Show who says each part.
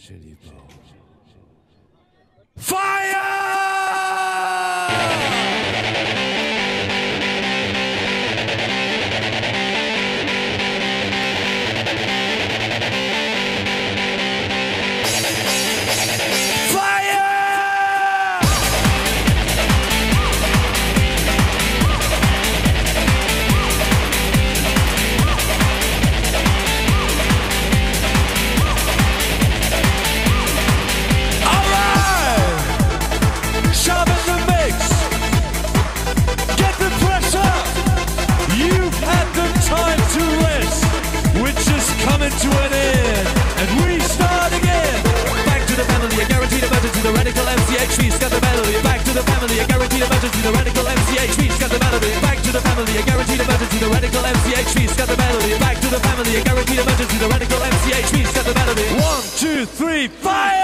Speaker 1: Chili Bowl. Fire! To an end, and we start again. Back to the family, a guaranteed emergency. The radical MCHV, scat the melody. Back to the family, a guaranteed emergency. The radical MCHV, scat the melody. Back to the family, a guaranteed emergency. The radical MCHV, scat the melody. Back to the family, a guaranteed emergency. The radical MCHV, scat the melody. 1, 2, 3, fire!